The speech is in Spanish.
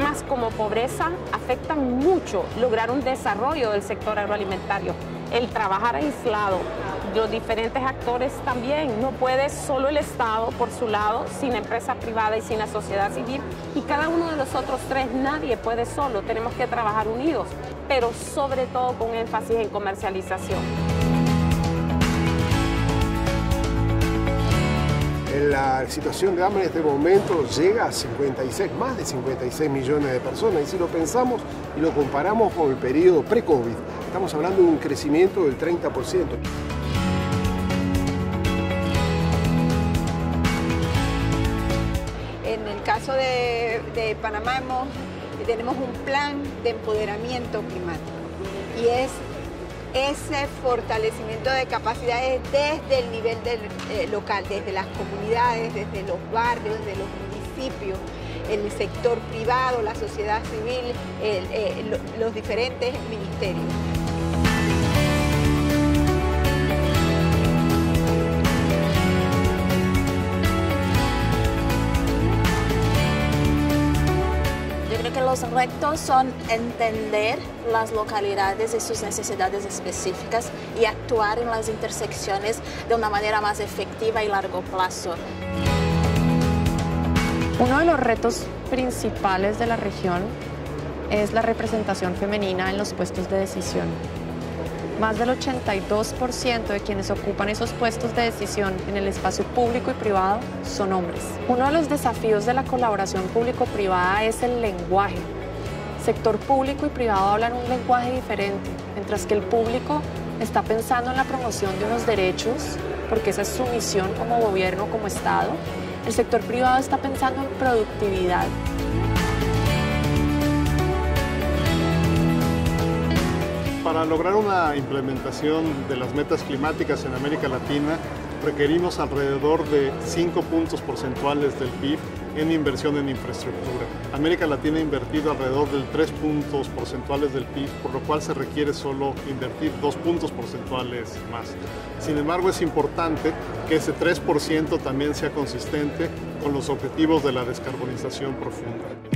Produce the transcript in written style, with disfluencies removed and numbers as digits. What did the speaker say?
temas como pobreza afectan mucho lograr un desarrollo del sector agroalimentario. El trabajar aislado, los diferentes actores también, no puede solo el Estado por su lado, sin empresa privada y sin la sociedad civil, y cada uno de los otros tres, nadie puede solo, tenemos que trabajar unidos, pero sobre todo con énfasis en comercialización. La situación de hambre en este momento llega a más de 56 millones de personas, y si lo pensamos y lo comparamos con el periodo pre-COVID, estamos hablando de un crecimiento del 30%. En el caso de Panamá tenemos un plan de empoderamiento climático, y es ese fortalecimiento de capacidades desde el nivel local, desde las comunidades, desde los barrios, desde los municipios, el sector privado, la sociedad civil, los diferentes ministerios. Que los retos son entender las localidades y sus necesidades específicas y actuar en las intersecciones de una manera más efectiva y a largo plazo. Uno de los retos principales de la región es la representación femenina en los puestos de decisión. Más del 82% de quienes ocupan esos puestos de decisión en el espacio público y privado son hombres. Uno de los desafíos de la colaboración público-privada es el lenguaje. Sector público y privado hablan un lenguaje diferente, mientras que el público está pensando en la promoción de unos derechos, porque esa es su misión como gobierno, como Estado. El sector privado está pensando en productividad. Para lograr una implementación de las metas climáticas en América Latina, requerimos alrededor de 5 puntos porcentuales del PIB en inversión en infraestructura. América Latina ha invertido alrededor del 3 puntos porcentuales del PIB, por lo cual se requiere solo invertir 2 puntos porcentuales más. Sin embargo, es importante que ese 3% también sea consistente con los objetivos de la descarbonización profunda.